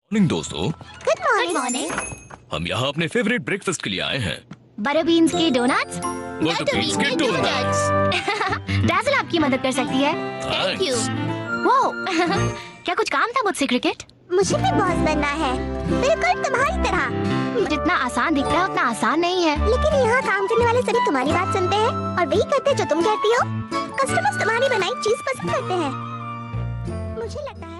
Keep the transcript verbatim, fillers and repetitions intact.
Morning दोस्तों। Good morning. हम यहाँ अपने फेवरेट ब्रेकफास्ट के लिए आए हैं। बटरबीन्स के डोनट्स। बटरबीन्स के डोनट्स। डैज़ल आपकी मदद कर सकती है। Thank you. वो क्या कुछ काम था मुझसे क्रिकेट? मुझे भी बॉस बनना है, बिल्कुल तुम्हारी तरह। जितना आसान दिखता है उतना आसान नहीं है। लेकिन यहाँ काम करने वाले सभी तुम्हारी बात सुनते हैं और वही करते हैं जो तुम कहती हो। कस्टमर्स तुम्हारी बनाई चीज पसंद करते हैं। मुझे लगता है